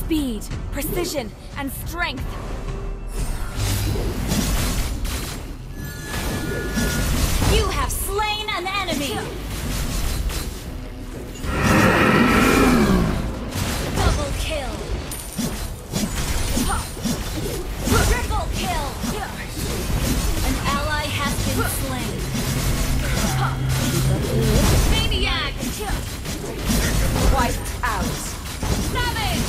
Speed, precision, and strength. You have slain an enemy! Double kill! Triple kill! An ally has been slain. Maniac! Wiped out. Savage!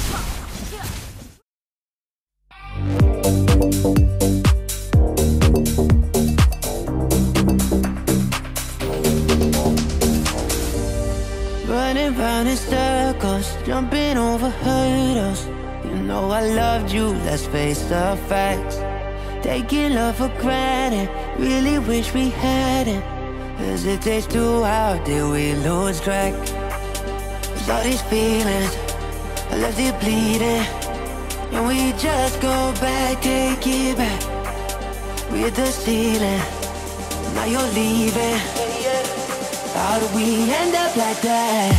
Running round in circles, jumping over hurdles. You know I loved you, let's face the facts. Taking love for granted, really wish we hadn't. Hesitates to how did we lose track? 'Cause all these feelings, I left it bleeding. And we just go back, take it back. We hit the ceiling, now you're leaving. How do we end up like that?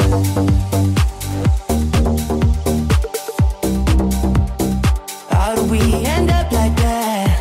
How do we end up like that?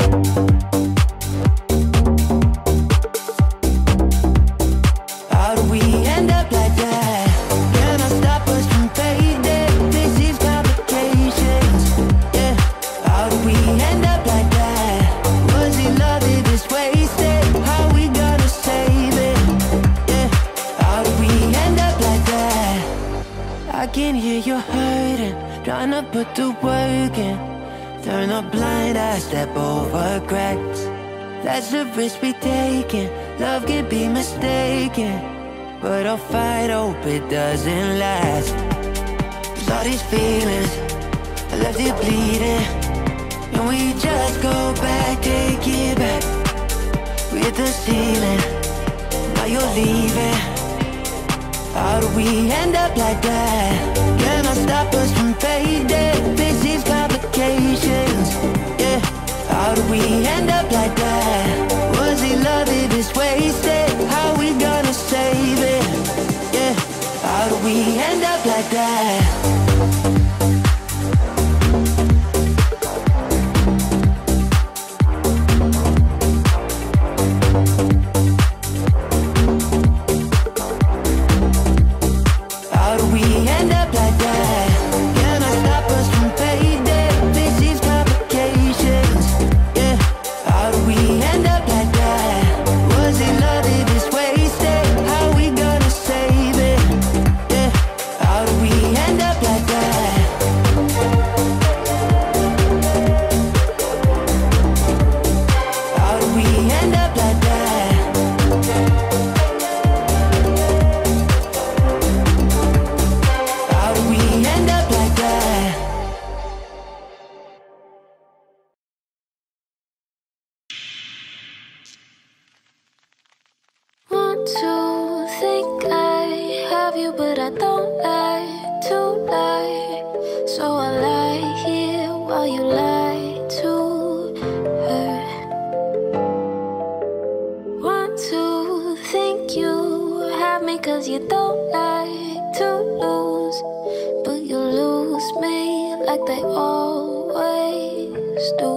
How do we end up like that? Can I stop us from fading? This is complications, yeah. How do we end up like that? Was it love if it's wasted? How we gonna save it? Yeah. How do we end up like that? I can hear you hurting, trying to put the work in. Turn a blind eye, step over cracks. That's the risk we taking. Love can be mistaken, but I'll fight, hope it doesn't last. 'Cause all these feelings, I left it bleeding. And we just go back, take it back. We hit the ceiling, now you're leaving. How do we end up like that? Can I stop us from fading? This is complications, yeah. How do we end up like that? Was it love if it's wasted? How we gonna save it? Yeah. How do we end up like that? How do we end up like that? Can I stop us from fading? This is complications, yeah. How do we end up like that? Was it love if it's wasted? How we gonna save it? Yeah. How do we end up like that? How do we end up like that? How do we end up like that? Want to think I have you, but I don't like to lie. So I lie here while you lie to her. Want to think you have me 'cause you don't like to lose, but you lose me like they always do.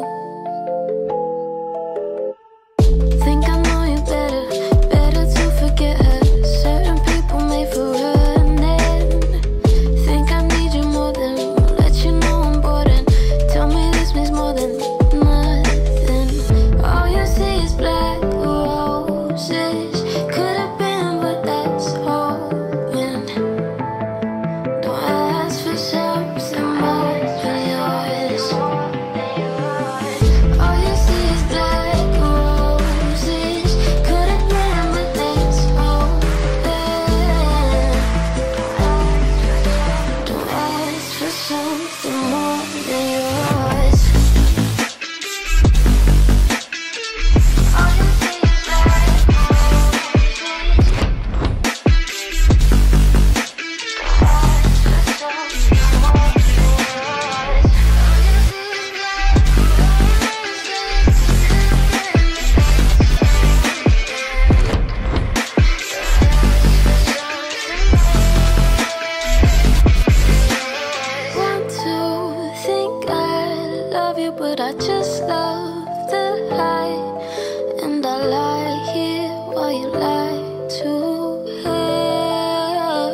Think I know you better, better to forget her. Certain people made for running. Think I need you more than let you know I'm bored, and tell me this means more than nothing. All you see is black roses. Could have been, but that's hoping. Don't ask for something more than yours. All you see is black roses. Could have been, but that's hoping. Don't ask for something more than yours. All you see is black roses. Want to you, but I just love the high. And I lie here while you lie to her.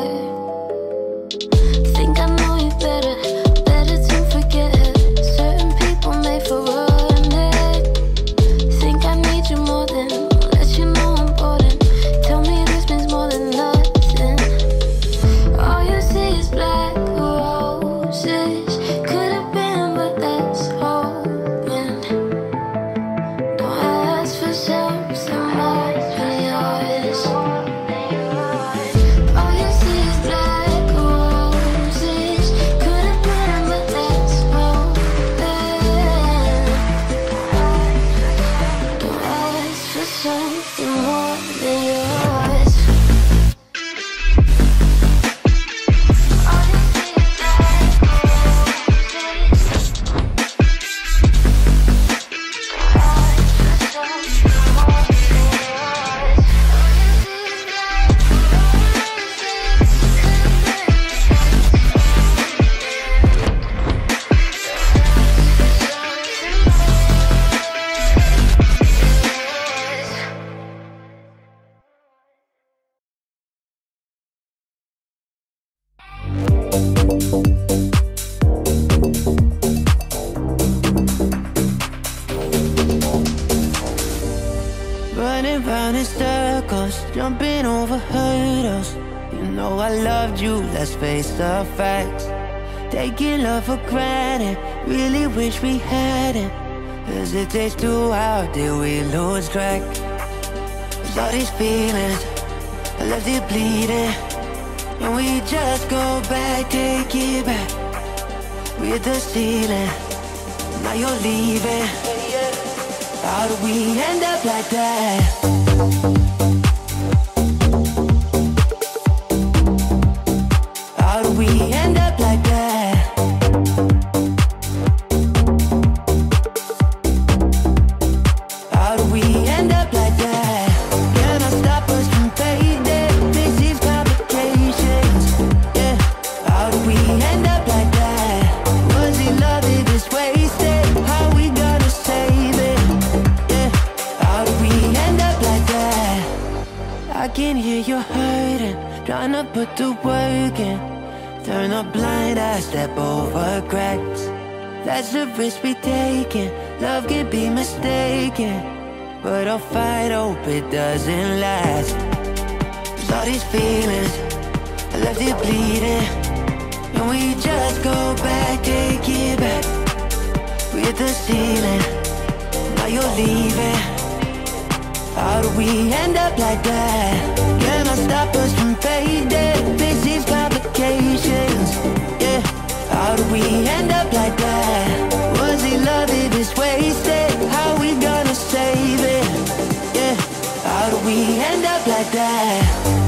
Think I know you better, better to forget her. Certain people made for running. Think I need you more than let you know I'm important. Tell me this means more than nothing. All you see is black roses. Could have been, but that's hoping. Don't ask for something more than yours. All you see is black roses. Could have been, but that's hoping. Don't ask for something more than yours. All you see is black roses. Running round in circles, jumping over hurdles. You know I loved you, let's face the facts. Taking love for granted, really wish we hadn't. Hesitates to how did we lose track? There's all these feelings, I left it bleeding. And we just go back, take it back. We hit the ceiling, now you're leaving. How do we end up like that? How do we end up like that? How do we end up like that? Can I stop us from fading? This is complications. Yeah. How do we end up like that? Was it love if it's wasted? How we gonna save it? How do we end up like that? I can hear you hurting, trying to put the work in. Turn a blind eye, step over cracks. That's the risk we taking. Love can be mistaken, but I'll fight, hope it doesn't last. There's all these feelings, I left it bleeding. And we just go back, take it back. We hit the ceiling, now you're leaving. How do we end up like that? Can I stop us from fading? This is complications. Yeah. How do we end up like that? Was it love if it's wasted? How we gonna save it? Yeah. How do we end up like that?